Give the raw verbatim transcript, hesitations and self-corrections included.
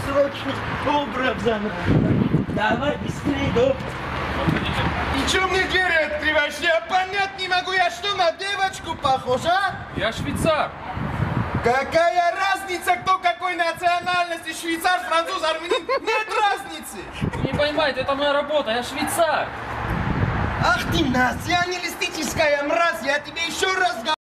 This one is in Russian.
срочно образ заново. Давай быстрее, да. И чё мне двери открываешь? Я понять не могу, я что, на девочку похож, а? Я швейцар. Какая разница, кто какой национальности? Швейцар, француз, армянин? Нет разницы! Вы не понимаете, это моя работа, я швейцар. Ах ты националистическая мразь, я тебе еще раз говорю.